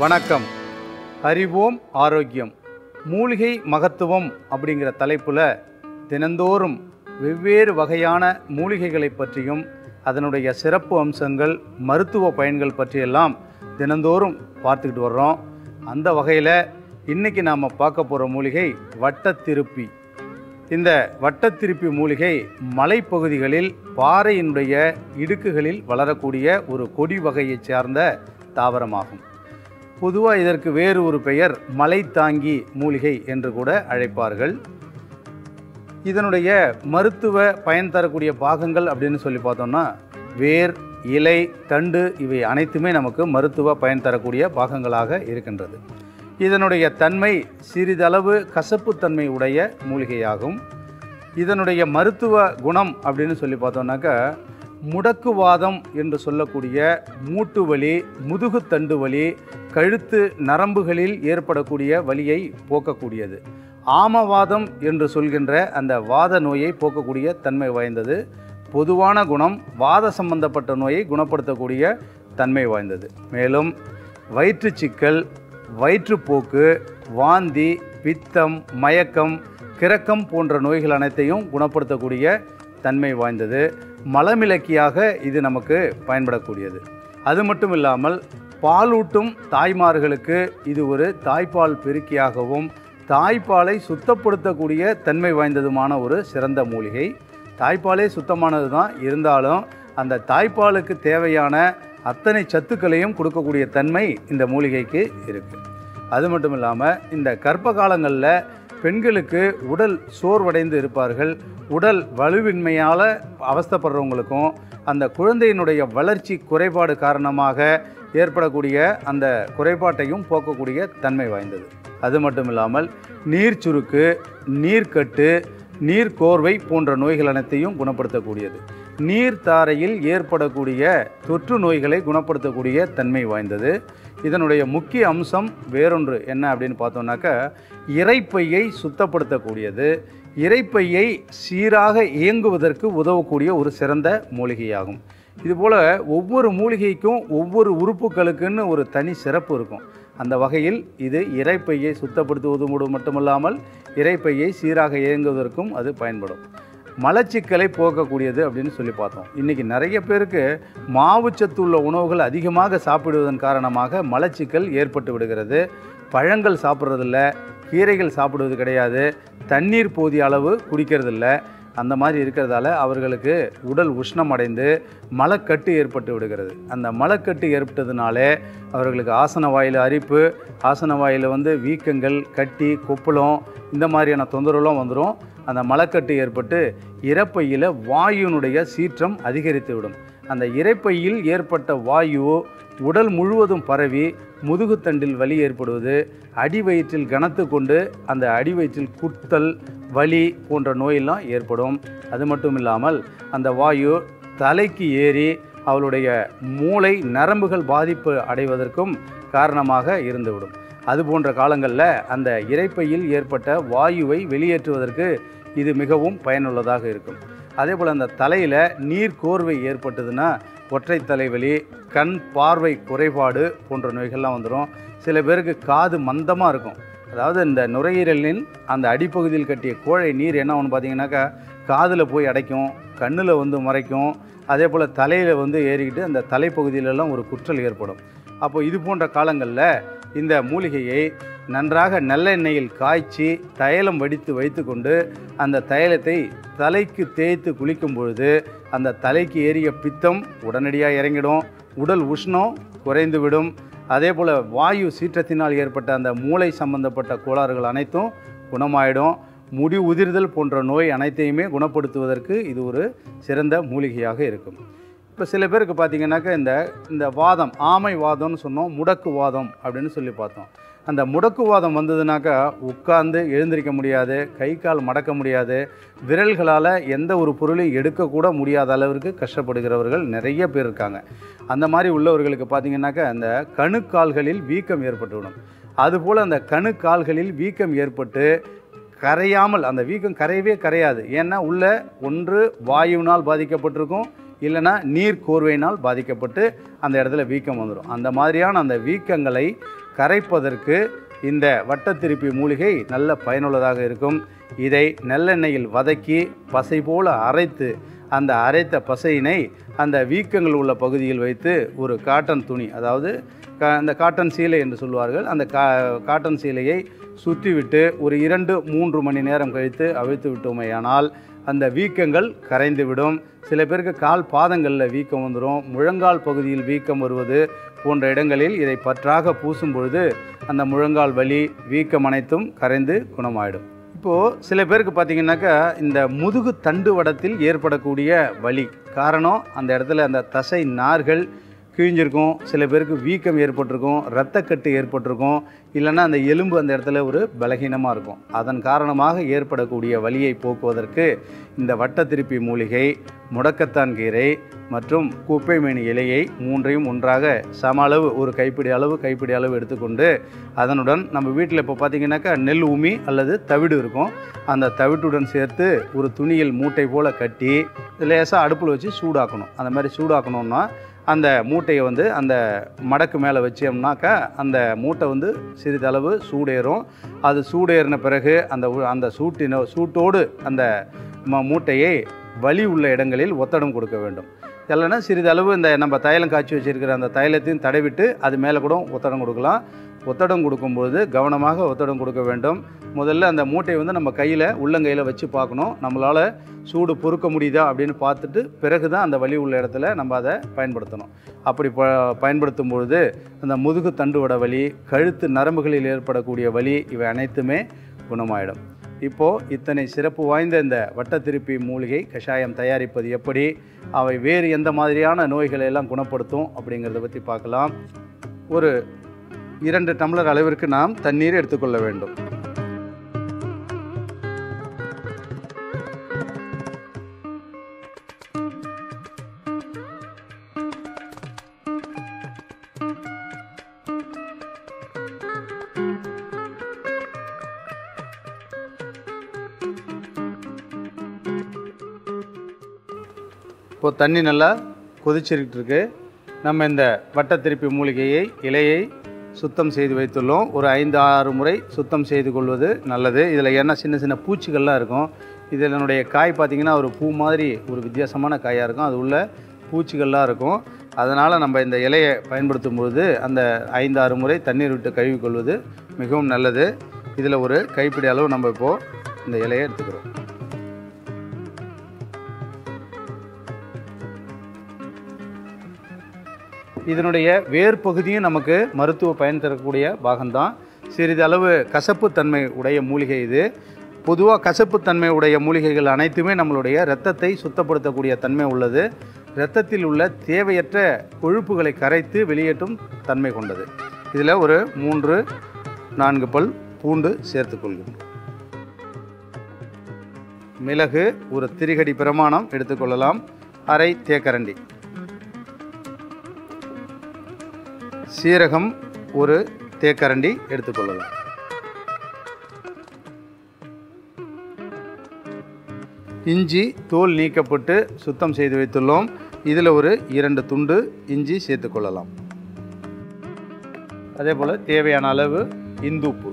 வணக்கம். அறிவோம் ஆரோக்கியம், மூலிகை மகத்துவம் அப்படிங்கிற தலைப்பில் தினந்தோறும் வெவ்வேறு வகையான மூலிகைகளை பற்றியும் அதனுடைய சிறப்பு அம்சங்கள், மருத்துவ பயன்கள் பற்றியெல்லாம் தினந்தோறும் பார்த்துக்கிட்டு வர்றோம். அந்த வகையில் இன்றைக்கி நாம் பார்க்க போகிற மூலிகை வட்டத்திருப்பி. இந்த வட்டத்திருப்பி மூலிகை மலைப்பகுதிகளில் பாறையினுடைய இடுக்குகளில் வளரக்கூடிய ஒரு கொடி வகையைச் சார்ந்த தாவரமாகும். பொதுவாக இதற்கு வேறு ஒரு பெயர் மலைத்தாங்கி மூலிகை என்று கூட அழைப்பார்கள். இதனுடைய மருத்துவ பயன் தரக்கூடிய பாகங்கள் அப்படின்னு சொல்லி பார்த்தோம்னா வேர், இலை, தண்டு இவை அனைத்துமே நமக்கு மருத்துவ பயன் தரக்கூடிய பாகங்களாக இருக்கின்றது. இதனுடைய தன்மை சிறிதளவு கசப்புத்தன்மை உடைய மூலிகையாகும். இதனுடைய மருத்துவ குணம் அப்படின்னு சொல்லி பார்த்தோம்னாக்கா முடக்குவாதம் என்று சொல்லக்கூடிய மூட்டு வலி, முதுகு தண்டு வலி, கழுத்து நரம்புகளில் ஏற்படக்கூடிய வலியை போக்கக்கூடியது. ஆமவாதம் என்று சொல்கின்ற அந்த வாத நோயை போக்கக்கூடிய தன்மை வாய்ந்தது. பொதுவான குணம் வாத சம்பந்தப்பட்ட நோயை குணப்படுத்தக்கூடிய தன்மை வாய்ந்தது. மேலும் வயிற்றுச்சிக்கல், வயிற்றுப்போக்கு, வாந்தி, பித்தம், மயக்கம், கிறக்கம் போன்ற நோய்கள் அனைத்தையும் குணப்படுத்தக்கூடிய தன்மை வாய்ந்தது. மலமிளக்கியாக இது நமக்கு பயன்படக்கூடியது. அது மட்டும் இல்லாமல் பாலூட்டும் தாய்மார்களுக்கு இது ஒரு தாய்ப்பால் பெருக்கியாகவும் தாய்ப்பாலை சுத்தப்படுத்தக்கூடிய தன்மை வாய்ந்ததுமான ஒரு சிறந்த மூலிகை. தாய்ப்பாலே சுத்தமானது தான், இருந்தாலும் அந்த தாய்ப்பாலுக்கு தேவையான அத்தனை சத்துக்களையும் கொடுக்கக்கூடிய தன்மை இந்த மூலிகைக்கு இருக்குது. அது மட்டும் இல்லாமல் இந்த கர்ப்ப காலங்களில் பெண்களுக்கு உடல் சோர்வடைந்து இருப்பார்கள். உடல் வலுவின்மையால் அவஸ்தைப்படுறவங்களுக்கும் அந்த குழந்தையினுடைய வளர்ச்சி குறைபாடு காரணமாக ஏற்படக்கூடிய அந்த குறைபாட்டையும் போக்கக்கூடிய தன்மை வாய்ந்தது. அது மட்டும் இல்லாமல் நீர் சுருக்கு, நீர்க்கட்டு, நீர்க்கோர்வை போன்ற நோய்கள் அனைத்தையும் குணப்படுத்தக்கூடியது. நீர்த்தாரையில் ஏற்படக்கூடிய தொற்று நோய்களை குணப்படுத்தக்கூடிய தன்மை வாய்ந்தது. இதனுடைய முக்கிய அம்சம் வேறொன்று என்ன அப்படின்னு பார்த்தோம்னாக்கா இரைப்பையை சுத்தப்படுத்தக்கூடியது. இரைப்பையை சீராக இயங்குவதற்கு உதவக்கூடிய ஒரு சிறந்த மூலிகையாகும். இதுபோல் ஒவ்வொரு மூலிகைக்கும் ஒவ்வொரு உறுப்புகளுக்குன்னு ஒரு தனி சிறப்பு இருக்கும். அந்த வகையில் இது இரைப்பையை சுத்தப்படுத்துவது மட்டுமல்லாமல் இரைப்பையை சீராக இயங்குவதற்கும் அது பயன்படும். மலச்சிக்கலை போக்கக்கூடியது அப்படின்னு சொல்லி பார்த்தோம். இன்றைக்கி நிறைய பேருக்கு மாவுச்சத்து உள்ள உணவுகள் அதிகமாக சாப்பிடுவதன் காரணமாக மலச்சிக்கல் ஏற்பட்டு விடுகிறது. பழங்கள் சாப்பிட்றதில்ல, கீரைகள் சாப்பிடுவது கிடையாது, தண்ணீர் போதிய அளவு குடிக்கிறதில்ல. அந்த மாதிரி இருக்கிறதால அவர்களுக்கு உடல் உஷ்ணம் அடைந்து மலக்கட்டு ஏற்பட்டு விடுகிறது. அந்த மலக்கட்டு ஏற்பட்டதுனாலே அவர்களுக்கு ஆசன வாயில் அரிப்பு, ஆசன வாயில் வீக்கங்கள், கட்டி, கொப்பளம் இந்த மாதிரியான தொந்தரவுலாம் வந்துடும். அந்த மலக்கட்டு ஏற்பட்டு இரைப்பையில் வாயுனுடைய சீற்றம் அதிகரித்து விடும். அந்த இரைப்பையில் ஏற்பட்ட வாயு உடல் முழுவதும் பரவி முதுகுத்தண்டில் வலி ஏற்படுவது, அடி வயிற்றில் கனத்து கொண்டு அந்த அடி வயிற்றில் குத்தல், வலி போன்ற நோயெல்லாம் ஏற்படும். அது மட்டும் இல்லாமல் அந்த வாயு தலைக்கு ஏறி அவளுடைய மூளை நரம்புகள் பாதிப்பு அடைவதற்கும் காரணமாக இருந்துவிடும். அது போன்ற காலங்களில் அந்த இரைப்பையில் ஏற்பட்ட வாயுவை வெளியேற்றுவதற்கு இது மிகவும் பயனுள்ளதாக இருக்கும். அதே போல் அந்த தலையில் நீர் கோர்வை ஏற்பட்டதுன்னா ஒற்றை தலைவலி, கண் பார்வை குறைபாடு போன்ற நோய்கள்லாம் வந்துடும். சில பேருக்கு காது மந்தமாக இருக்கும். அதாவது இந்த நுரையீரலின் அந்த அடிப்பகுதியில் கட்டிய கோழை நீர் என்ன ஒன்று பார்த்தீங்கன்னாக்கா காதில் போய் அடைக்கும், கண்ணில் மறைக்கும். அதே போல் தலையில் ஏறிக்கிட்டு அந்த தலைப்பகுதியிலெல்லாம் ஒரு குற்றல் ஏற்படும். அப்போ இது போன்ற காலங்களில் இந்த மூலிகையை நன்றாக நல்லெண்ணெயில் காய்ச்சி தைலம் வடித்து வைத்து கொண்டு அந்த தைலத்தை தலைக்கு தேய்த்து குளிக்கும் பொழுது அந்த தலைக்கு ஏறிய பித்தம் உடனடியாக இறங்கிடும், உடல் உஷ்ணம் குறைந்துவிடும். அதே போல் வாயு சீற்றத்தினால் ஏற்பட்ட அந்த மூளை சம்பந்தப்பட்ட கோளாறுகள் அனைத்தும் குணமாயிடும். முடி உதிர்தல் போன்ற நோய் அனைத்தையுமே குணப்படுத்துவதற்கு இது ஒரு சிறந்த மூலிகையாக இருக்கும். இப்போ சில பேருக்கு பார்த்திங்கனாக்கா இந்த வாதம், ஆமை வாதம்னு சொன்னோம், முடக்கு வாதம் அப்படின்னு சொல்லி பார்த்தோம். அந்த முடக்குவாதம் வந்ததுனாக்கா உட்கார்ந்து எழுந்திருக்க முடியாது, கை கால் மடக்க முடியாது, விரல்களால் எந்த ஒரு பொருளையும் எடுக்கக்கூட முடியாத அளவிற்கு கஷ்டப்படுகிறவர்கள் நிறைய பேர் இருக்காங்க. அந்த மாதிரி உள்ளவர்களுக்கு பார்த்திங்கனாக்கா அந்த கணுக்கால்களில் வீக்கம் ஏற்பட்டுவிடும். அதுபோல் அந்த கணுக்கால்களில் வீக்கம் ஏற்பட்டு கரையாமல், அந்த வீக்கம் கரையவே கரையாது. ஏன்னா உள்ள ஒன்று வாயுவினால் பாதிக்கப்பட்டிருக்கும், இல்லைனா நீர் கோர்வையினால் பாதிக்கப்பட்டு அந்த இடத்துல வீக்கம் வந்துடும். அந்த மாதிரியான அந்த வீக்கங்களை கரைப்பதற்கு இந்த வட்டத்திருப்பி மூலிகை நல்ல பயனுள்ளதாக இருக்கும். இதை நல்லெண்ணெயில் வதக்கி பசை போல அரைத்து அந்த அரைத்த பசையினை அந்த வீக்கங்கள் உள்ள பகுதியில் வைத்து ஒரு காட்டன் துணி, அதாவது அந்த காட்டன் சீலை என்று சொல்வார்கள், அந்த காட்டன் சீலையை சுற்றிவிட்டு ஒரு 2-3 மணி நேரம் கழித்து அவிழ்த்து விட்டோமேயானால் அந்த வீக்கங்கள் கரைந்துவிடும். சில பேருக்கு கால் பாதங்களில் வீக்கம் வந்துடும், முழங்கால் பகுதியில் வீக்கம் வருவது போன்ற இடங்களில் இதை பற்றாக பூசும் பொழுது அந்த முழங்கால் வலி வீக்கம் அனைத்தும் கரைந்து குணமாயிடும். இப்போது சில பேருக்கு பார்த்திங்கனாக்கா இந்த முதுகு தண்டு வடத்தில் ஏற்படக்கூடிய வலி காரணம் அந்த இடத்துல அந்த தசை நார்கள் கிழிஞ்சிருக்கும், சில பேருக்கு வீக்கம் ஏற்பட்டிருக்கும், இரத்தக்கட்டு ஏற்பட்டிருக்கும், இல்லைன்னா அந்த எலும்பு அந்த இடத்துல ஒரு பலகீனமாக இருக்கும். அதன் காரணமாக ஏற்படக்கூடிய வலியை போக்குவதற்கு இந்த வட்டத்திருப்பி மூலிகை, முடக்கத்தான் கீரை மற்றும் குப்பைமேனி இலையை மூன்றையும் ஒன்றாக சம அளவு ஒரு கைப்பிடி அளவு எடுத்துக்கொண்டு அதனுடன் நம்ம வீட்டில் இப்போ பார்த்திங்கனாக்கா நெல் உமி அல்லது தவிடு இருக்கும், அந்த தவிட்டுடன் சேர்த்து ஒரு துணியில் மூட்டை போல் கட்டி லேசாக அடுப்பில் வச்சு சூடாக்கணும். அந்த மாதிரி சூடாக்கணுன்னா அந்த மூட்டையை அந்த மடக்கு மேலே வச்சோம்னாக்கா அந்த மூட்டை சிறிதளவு சூடேறும். அது சூடேறின பிறகு அந்த சூட்டோடு அந்த மூட்டையை வலி உள்ள இடங்களில் ஒத்தடம் கொடுக்க வேண்டும். இல்லைன்னா சிறிதளவு இந்த நம்ம தைலம் காய்ச்சி வச்சுருக்கிற அந்த தைலத்தையும் தடவிட்டு அது மேலே கூட ஒத்தடம் கொடுக்கலாம். ஒத்தடம் கொடுக்கும்போது கவனமாக ஒத்தடம் கொடுக்க வேண்டும். முதல்ல அந்த மூட்டையை நம்ம கையில் உள்ளங்கையில் வச்சு பார்க்கணும், நம்மளால் சூடு பொறுக்க முடியுதா அப்படின்னு பார்த்துட்டு பிறகு தான் அந்த வலி உள்ள இடத்துல நம்ம அதை பயன்படுத்தணும். அப்படி பயன்படுத்தும் பொழுது அந்த முதுகு தண்டுவட வலி, கழுத்து நரம்புகளில் ஏற்படக்கூடிய வலி இவை அனைத்துமே குணமாயிடும். இப்போது இத்தனை சிறப்பு வாய்ந்த இந்த வட்டத்திருப்பி மூலிகை கஷாயம் தயாரிப்பது எப்படி, அவை வேறு எந்த மாதிரியான நோய்களை எல்லாம் குணப்படுத்தும் அப்படிங்கிறத பற்றி பார்க்கலாம். ஒரு 2 டம்ளர் அளவிற்கு நாம் தண்ணீர் எடுத்துக்கொள்ள வேண்டும். இப்போ தண்ணி நல்லா கொதிச்சுக்கிட்டு இருக்கு. நம்ம இந்த வட்டத்திருப்பி மூலிகையை இலையை சுத்தம் செய்து வைத்துள்ளோம். ஒரு 5-6 முறை சுத்தம் செய்து கொள்வது நல்லது. இதில் என்ன சின்ன சின்ன பூச்சிகள்லாம் இருக்கும். இதனுடைய காய் பார்த்திங்கன்னா ஒரு பூ மாதிரி ஒரு வித்தியாசமான காயாக இருக்கும், அது உள்ள பூச்சிகள்லாம் இருக்கும். அதனால் நம்ம இந்த இலையை பயன்படுத்தும் பொழுது அந்த 5-6 முறை தண்ணீர் விட்டு கழுவிக்கொள்வது மிகவும் நல்லது. இதில் ஒரு கைப்பிடி அளவு நம்ம இப்போது இந்த இலையை எடுத்துக்கிறோம். இதனுடைய வேர் பகுதியும் நமக்கு மருத்துவ பயன் தரக்கூடிய பாகம்தான். சிறிதளவு கசப்புத்தன்மை உடைய மூலிகை இது. பொதுவாக கசப்புத்தன்மை உடைய மூலிகைகள் அனைத்துமே நம்மளுடைய இரத்தத்தை சுத்தப்படுத்தக்கூடிய தன்மை உள்ளது. இரத்தத்தில் உள்ள தேவையற்ற கொழுப்புகளை கரைத்து வெளியேற்றும் தன்மை கொண்டது. இதில் ஒரு 3-4 பல் பூண்டு சேர்த்துக்கொள்கிறோம். மிளகு ஒரு திரிகடி பிரமாணம் எடுத்துக்கொள்ளலாம், அரை தேக்கரண்டி. சீரகம் ஒரு தேக்கரண்டி எடுத்துக்கொள்ளலாம். இஞ்சி தோல் நீக்கப்பட்டு சுத்தம் செய்து வைத்துள்ளோம். இதில் ஒரு 2 துண்டு இஞ்சி சேர்த்துக்கொள்ளலாம். அதே போல் தேவையான அளவு இந்துப்பு.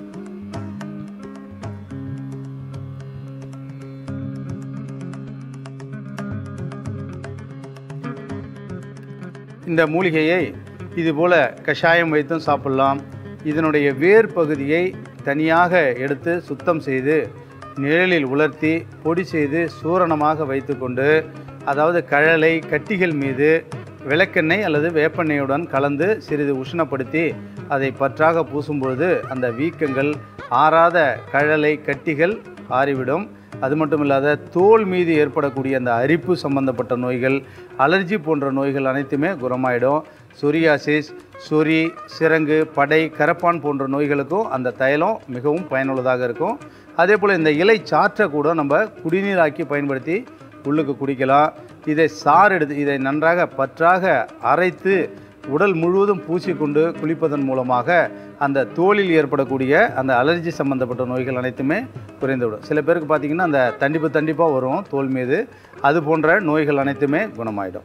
இந்த மூலிகையை இதுபோல் கஷாயம் வைத்தும் சாப்பிடலாம். இதனுடைய வேர் பகுதியை தனியாக எடுத்து சுத்தம் செய்து நிழலில் உலர்த்தி பொடி செய்து சூரணமாக வைத்துக்கொண்டு, அதாவது கழலை கட்டிகள் மீது விளக்கெண்ணெய் அல்லது வேப்பெண்ணெயுடன் கலந்து சிறிது உஷ்ணப்படுத்தி அதை பற்றாக பூசும்பொழுது அந்த வீக்கங்கள், ஆறாத கழலை கட்டிகள் ஆறிவிடும். அது மட்டும் இல்லாத தோல் மீது ஏற்படக்கூடிய அந்த அரிப்பு சம்பந்தப்பட்ட நோய்கள், அலர்ஜி போன்ற நோய்கள் அனைத்துமே குணமாயிடும். சொரியாசிஸ், சொறி, சிரங்கு, படை, கரப்பான் போன்ற நோய்களுக்கும் அந்த தைலம் மிகவும் பயனுள்ளதாக இருக்கும். அதே போல் இந்த இலை சாற்றை கூட நம்ம குடிநீராக்கி பயன்படுத்தி உள்ளுக்கு குடிக்கலாம். இதை சாறு எடுத்து இதை நன்றாக பற்றாக அரைத்து உடல் முழுவதும் பூசிக்கொண்டு குளிப்பதன் மூலமாக அந்த தோலில் ஏற்படக்கூடிய அந்த அலர்ஜி சம்பந்தப்பட்ட நோய்கள் அனைத்துமே குறைந்துவிடும். சில பேருக்கு பார்த்திங்கன்னா அந்த தண்டிப்பாக வரும் தோல் மீது, அது போன்ற நோய்கள் அனைத்துமே குணமாயிடும்.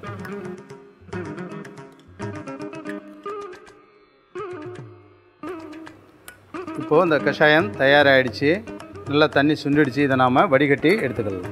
இப்போது இந்த கஷாயம் தயாராகிடுச்சு. நல்லா தண்ணி சுண்டிடுச்சு. இதை நாம் வடிகட்டி எடுத்துக்கலாம்.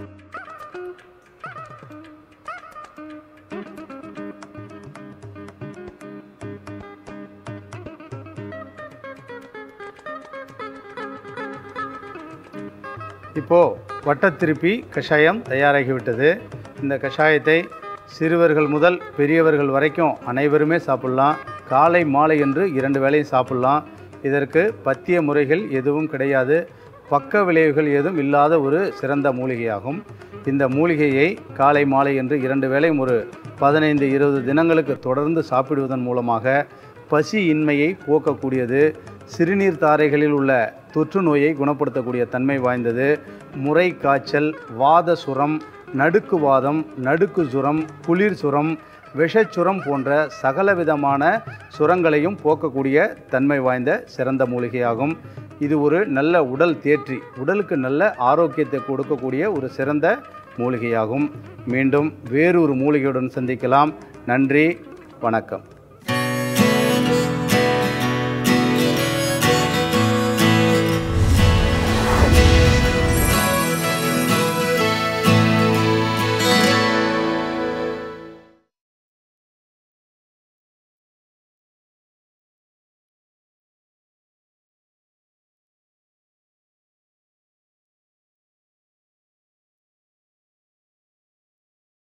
இப்போது வட்டத்திருப்பி கஷாயம் தயாராகிவிட்டது. இந்த கஷாயத்தை சிறுவர்கள் முதல் பெரியவர்கள் வரைக்கும் அனைவருமே சாப்பிட்லாம். காலை மாலை என்று 2 வேளையும் சாப்பிட்லாம். இதற்கு பத்திய முறைகள் எதுவும் கிடையாது. பக்க விளைவுகள் ஏதும் இல்லாத ஒரு சிறந்த மூலிகையாகும். இந்த மூலிகையை காலை மாலை என்று 2 வேளையும் ஒரு 15-20 தினங்களுக்கு தொடர்ந்து சாப்பிடுவதன் மூலமாக பசி இன்மையை போக்கக்கூடியது. சிறுநீர் தாரைகளில் உள்ள தொற்று நோயை குணப்படுத்தக்கூடிய தன்மை வாய்ந்தது. முறை காய்ச்சல், வாத சுரம், நடுக்கு வாதம், நடுக்கு சுரம், குளிர் சுரம், விஷச்சுரம் போன்ற சகலவிதமான சுரங்களையும் போக்கக்கூடிய தன்மை வாய்ந்த சிறந்த மூலிகையாகும். இது ஒரு நல்ல உடல் தேற்றி, உடலுக்கு நல்ல ஆரோக்கியத்தை கொடுக்கக்கூடிய ஒரு சிறந்த மூலிகையாகும். மீண்டும் வேறொரு மூலிகையுடன் சந்திக்கலாம். நன்றி, வணக்கம்.